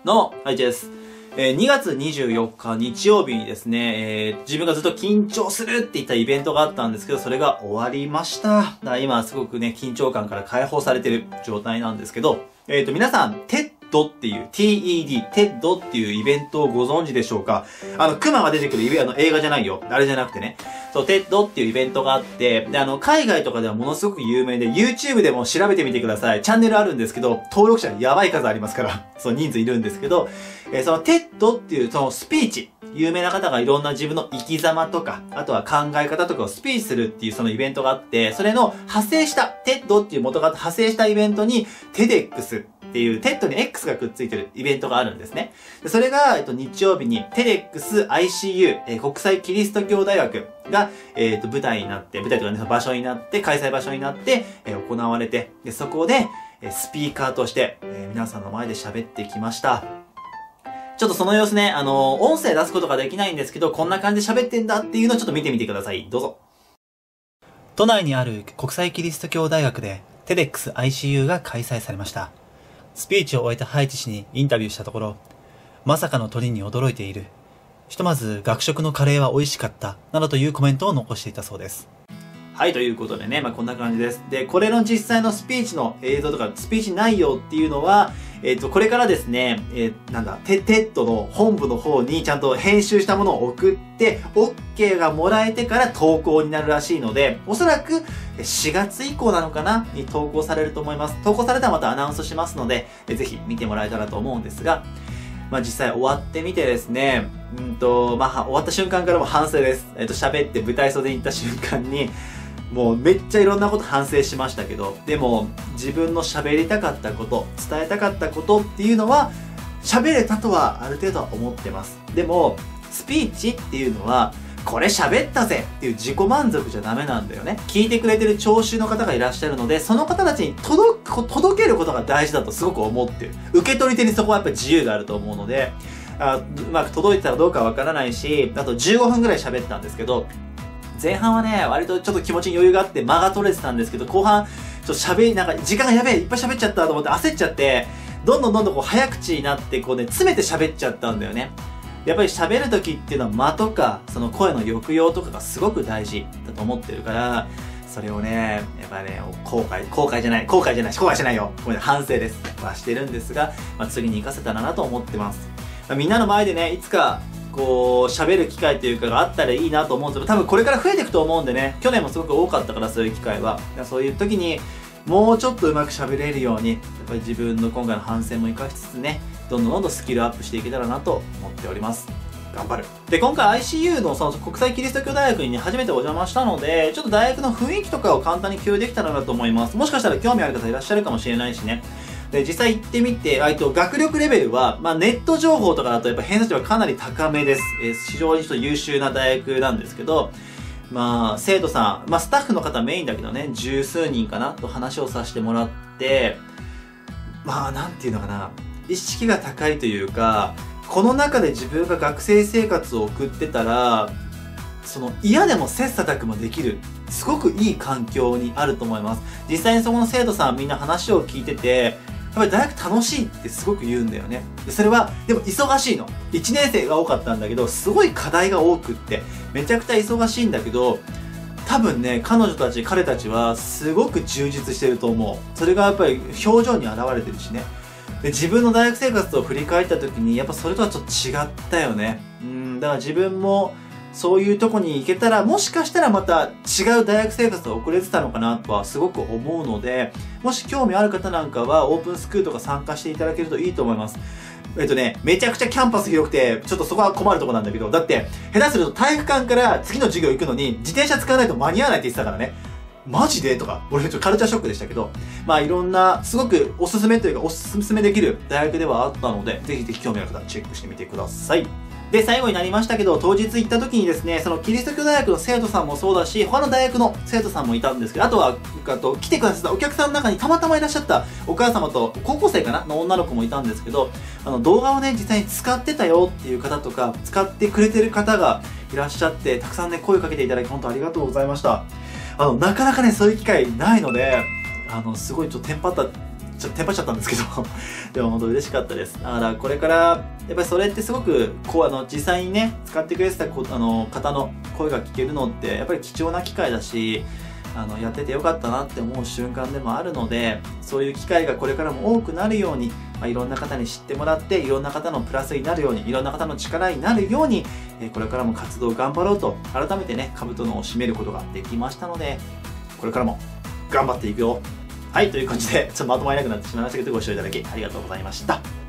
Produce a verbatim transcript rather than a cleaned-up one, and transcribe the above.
どうも、はいちです。えー、にがつにじゅうよっか日曜日にですね、えー、自分がずっと緊張するって言ったイベントがあったんですけど、それが終わりました。だから今すごくね、緊張感から解放されてる状態なんですけど、えっと、皆さん、テッドっていう、ティーイーディー、テッドっていうイベントをご存知でしょうか？あの、クマが出てくるイベント、あの、映画じゃないよ。あれじゃなくてね。そう、テッドっていうイベントがあって、で、あの、海外とかではものすごく有名で、YouTube でも調べてみてください。チャンネルあるんですけど、登録者やばい数ありますから、そう、人数いるんですけど、えー、そのテッドっていう、そのスピーチ、有名な方がいろんな自分の生き様とか、あとは考え方とかをスピーチするっていうそのイベントがあって、それの派生した、テッドっていう元が派生したイベントに、テデックスっていう、テッドに X がくっついてるイベントがあるんですね。でそれが、えっと、日曜日に、テデックス アイシーユー、えー、国際キリスト教大学が、えっと、舞台になって、舞台とかね、場所になって、開催場所になって、えー、行われて、で、そこで、えー、スピーカーとして、えー、皆さんの前で喋ってきました。ちょっとその様子ね、あのー、音声出すことができないんですけど、こんな感じで喋ってんだっていうのをちょっと見てみてください。どうぞ。都内にある国際キリスト教大学で テデックス アイシーユー が開催されました。スピーチを終えたハイチ氏にインタビューしたところ、まさかの鳥に驚いている。ひとまず学食のカレーは美味しかった。などというコメントを残していたそうです。はい、ということでね、まあこんな感じです。で、これの実際のスピーチの映像とか、スピーチ内容っていうのは、えっと、これからですね、えー、なんだ、テ、テッドの本部の方にちゃんと編集したものを送って、OK がもらえてから投稿になるらしいので、おそらくしがつ以降なのかなに投稿されると思います。投稿されたらまたアナウンスしますので、ぜひ見てもらえたらと思うんですが、まあ実際終わってみてですね、うんと、まあ終わった瞬間からも反省です。えっと、喋って舞台袖に行った瞬間に、もうめっちゃいろんなこと反省しましたけど、でも自分の喋りたかったこと、伝えたかったことっていうのは喋れたとはある程度は思ってます。でもスピーチっていうのはこれ喋ったぜっていう自己満足じゃダメなんだよね。聞いてくれてる聴衆の方がいらっしゃるので、その方たちに届く、届けることが大事だとすごく思ってる。受け取り手にそこはやっぱり自由があると思うので、あうまく届いてたらどうかわからないし、あとじゅうごふんぐらい喋ったんですけど、前半はね、割とちょっと気持ちに余裕があって間が取れてたんですけど、後半、ちょっと喋り、なんか時間がやべえ、いっぱい喋っちゃったと思って焦っちゃって、どんどんどんどんこう早口になって、こうね、詰めて喋っちゃったんだよね。やっぱり喋る時っていうのは間とか、その声の抑揚とかがすごく大事だと思ってるから、それをね、やっぱりね、後悔、後悔じゃない、後悔じゃない、後悔しないよ。ごめん、反省です。はしてるんですが、まあ、次に活かせたらなと思ってます。まあ、みんなの前でね、いつか、こう、喋る機会というかがあったらいいなと思うんですけど、多分これから増えていくと思うんでね、去年もすごく多かったから、そういう機会は。そういう時に、もうちょっとうまく喋れるように、やっぱり自分の今回の反省も生かしつつね、どんどんどんどんスキルアップしていけたらなと思っております。頑張る。で、今回 アイシーユー のその国際キリスト教大学に、ね、初めてお邪魔したので、ちょっと大学の雰囲気とかを簡単に共有できたらなと思います。もしかしたら興味ある方いらっしゃるかもしれないしね。で、実際行ってみて、えっと、学力レベルは、まあ、ネット情報とかだとやっぱ偏差値はかなり高めです。えー、非常にちょっと優秀な大学なんですけど、まあ、生徒さん、まあ、スタッフの方メインだけどね、十数人かなと話をさせてもらって、まあ、なんていうのかな、意識が高いというか、この中で自分が学生生活を送ってたら、その嫌でも切磋琢磨できる、すごくいい環境にあると思います。実際にそこの生徒さんみんな話を聞いてて、やっぱり大学楽しいってすごく言うんだよね。でそれは、でも忙しいの。いちねん生が多かったんだけど、すごい課題が多くって、めちゃくちゃ忙しいんだけど、多分ね、彼女たち、彼たちはすごく充実してると思う。それがやっぱり表情に現れてるしね。で、自分の大学生活を振り返った時に、やっぱそれとはちょっと違ったよね。うん、だから自分も、そういうとこに行けたら、もしかしたらまた違う大学生活を送れてたのかなとはすごく思うので、もし興味ある方なんかはオープンスクールとか参加していただけるといいと思います。えっとね、めちゃくちゃキャンパス広くて、ちょっとそこは困るとこなんだけど、だって、下手すると体育館から次の授業行くのに自転車使わないと間に合わないって言ってたからね。マジでとか、俺ちょっとカルチャーショックでしたけど、まあいろんな、すごくおすすめというかおすすめできる大学ではあったので、ぜひぜひ興味ある方はチェックしてみてください。で、最後になりましたけど、当日行った時にですね、そのキリスト教大学の生徒さんもそうだし、他の大学の生徒さんもいたんですけど、あとは、あと来てくださったお客さんの中にたまたまいらっしゃったお母様と高校生かなの女の子もいたんですけど、あの動画をね、実際に使ってたよっていう方とか、使ってくれてる方がいらっしゃって、たくさんね、声をかけていただき、本当ありがとうございました。あの、なかなかね、そういう機会ないので、あの、すごいちょっとテンパったちょっとテンパっちゃったんですけど、でも本当嬉しかったです。だからこれから、やっぱりそれってすごく、こうあの、実際にね、使ってくれてたこあの方の声が聞けるのって、やっぱり貴重な機会だし、あの、やっててよかったなって思う瞬間でもあるので、そういう機会がこれからも多くなるように、まあ、いろんな方に知ってもらって、いろんな方のプラスになるように、いろんな方の力になるように、えー、これからも活動を頑張ろうと、改めてね、カブトノを締めることができましたので、これからも頑張っていくよ。はい、という感じで、ちょっとまとまりなくなってしまいましたけど、ご視聴いただきありがとうございました。